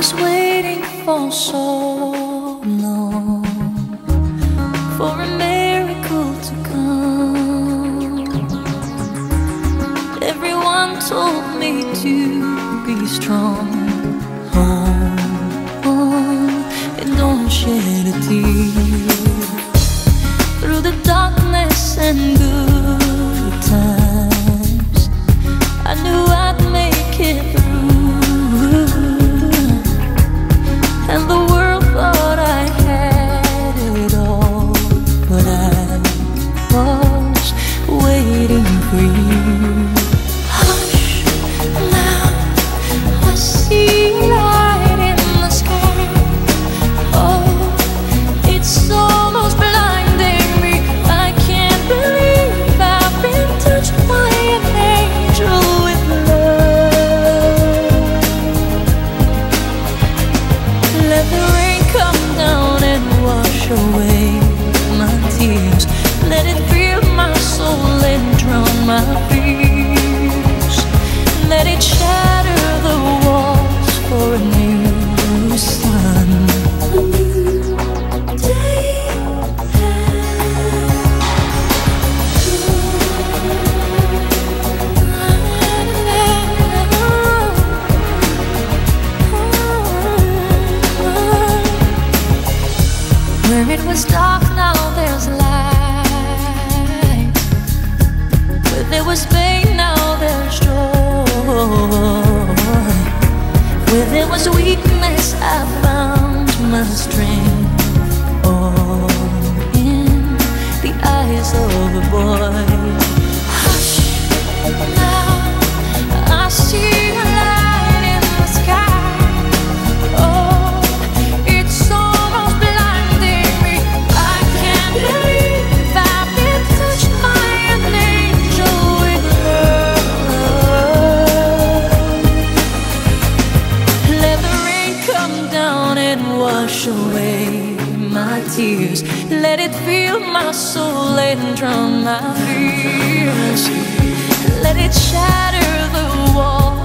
was waiting for so long for a miracle to come. Everyone told me to be strong. Hold on and don't shed a tear. Through the darkness and good times, I knew I'd make it through. And the world thought I had it all, but I was waiting for you. Hush, now I see light in the sky. Oh, it's almost blinding me. I can't believe I've been touched by an angel with love. Let the rain come down and wash away my tears. Let it fill my soul and drown my fears. Let it shatter the walls for a new sun. A new day. Where it was dark, now there's light. Where there was pain, now there's joy. Where there was weakness, I found my strength. All in the eyes of a boy. Hush, now I see a light in the sky. Oh, it's almost blinding me. I can't believe I've been touched by an angel with love. Let the rain come down and wash away my tears. Let it fill my soul and drown my fears. Let it shatter the wall